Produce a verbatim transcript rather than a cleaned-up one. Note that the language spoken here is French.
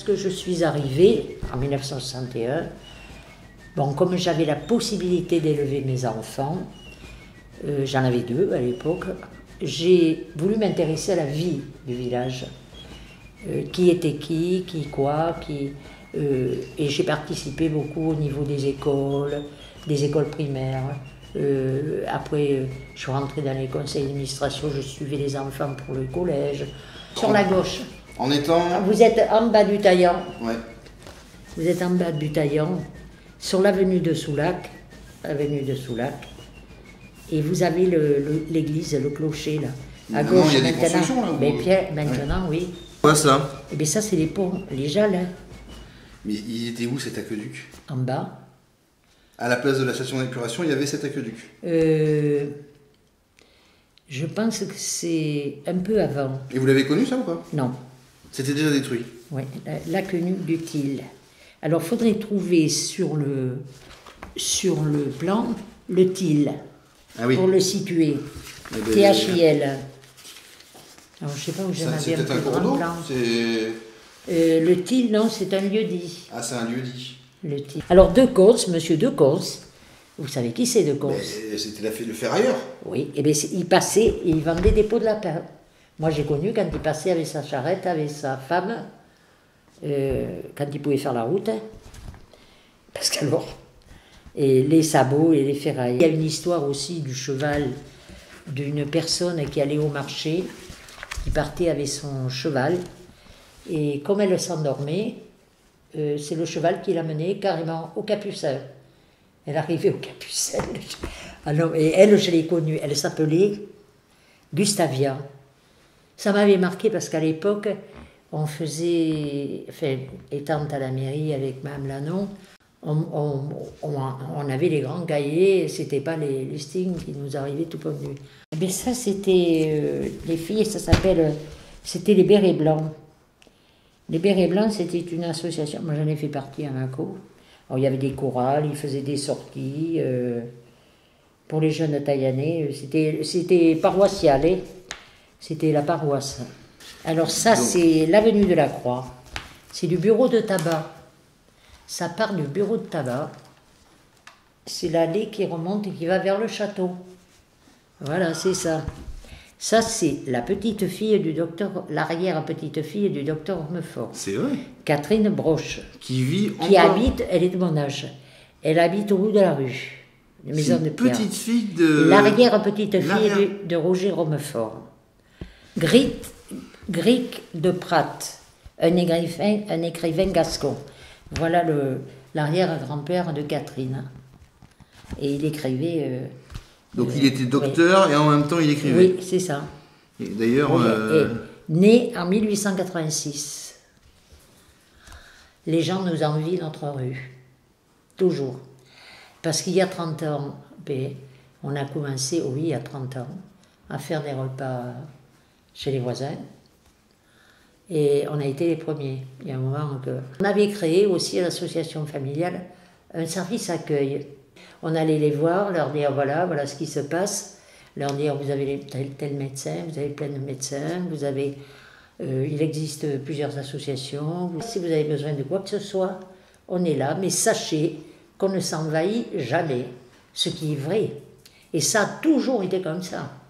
Lorsque je suis arrivée, en mille neuf cent soixante et un, bon, comme j'avais la possibilité d'élever mes enfants, euh, j'en avais deux à l'époque, j'ai voulu m'intéresser à la vie du village. Euh, qui était qui, qui quoi, qui... Euh, et j'ai participé beaucoup au niveau des écoles, des écoles primaires. Euh, après, euh, je suis rentrée dans les conseils d'administration, je suivais les enfants pour le collège. Sur en, la gauche. En étant... Vous êtes en bas du Taillan. Ouais. Vous êtes en bas du Taillan, sur l'avenue de Soulac, avenue de Soulac, et vous avez l'église, le, le, le clocher là. À maintenant, gauche, il y a des maintenant. constructions là. Mais Pierre, maintenant, ouais. oui. Quoi ça? Et bien ça, c'est les ponts, les Jalles. Hein. Mais il était où cet aqueduc? En bas. À la place de la station d'épuration, il y avait cet aqueduc. Euh, je pense que c'est un peu avant. Et vous l'avez connu ça ou pas? Non. C'était déjà détruit? Oui, l'aqueduc du Til. Alors, il faudrait trouver sur le, sur le plan le Til, ah oui. pour le situer. Eh ben, T H I L. Alors, je ne sais pas où j'en avais un plus grand plan. Euh, le Til, non, c'est un lieu-dit. Ah, c'est un lieu-dit. Le Til. Alors, De Cos, monsieur De Cos, vous savez qui c'est De Cos? C'était le ferrailleur. Oui, et bien il passait et il vendait des pots de lapin. Moi, j'ai connu quand il passait avec sa charrette, avec sa femme, euh, quand il pouvait faire la route. Hein, parce qu'alors, et les sabots et les ferrailles. Il y a une histoire aussi du cheval d'une personne qui allait au marché, qui partait avec son cheval, et comme elle s'endormait, euh, c'est le cheval qui l'a menée carrément au Capucin. Elle arrivait au Capucin. Alors, et elle, je l'ai connue, elle s'appelait Gustavia. Ça m'avait marqué parce qu'à l'époque, on faisait, enfin, étant à la mairie avec Mme Lanon, on, on, on, on avait les grands cahiers, c'était pas les listings qui nous arrivaient tout convenus. Mais ça, c'était euh, les filles, ça s'appelle, c'était les Bérets Blancs. Les Bérets Blancs, c'était une association, moi j'en ai fait partie à Mâcon. Alors, il y avait des chorales, ils faisaient des sorties euh, pour les jeunes Taillanais, c'était paroissial, hein. C'était la paroisse. Alors ça, c'est l'avenue de la Croix, c'est du bureau de tabac. Ça part du bureau de tabac, c'est l'allée qui remonte et qui va vers le château. Voilà, c'est ça. Ça, c'est la petite fille du docteur, l'arrière-petite fille du docteur Ormefort. C'est vrai. Catherine Broche. Qui vit Qui encore. habite, elle est de mon âge. Elle habite au bout de la rue. Une maison de pierre. Petite fille de. L'arrière-petite fille de, de Roger Romefort. Gric, Gric de Prat, un écrivain, un écrivain gascon. Voilà l'arrière-grand-père de Catherine. Et il écrivait. Euh, Donc il était docteur oui. Et en même temps il écrivait. Oui, c'est ça. Et d'ailleurs. Oui, euh... né en mille huit cent quatre-vingt-six. Les gens nous envient notre rue. Toujours. Parce qu'il y a trente ans, ben, on a commencé, oui, il y a trente ans, à faire des repas chez les voisins. Et on a été les premiers. Il y a un moment que... On avait créé aussi à l'association familiale un service accueil. On allait les voir, leur dire voilà, voilà ce qui se passe, leur dire vous avez tel, tel médecin, vous avez plein de médecins, vous avez, euh, il existe plusieurs associations. Si vous avez besoin de quoi que ce soit, on est là, mais sachez qu'on ne s'envahit jamais, ce qui est vrai. Et ça a toujours été comme ça.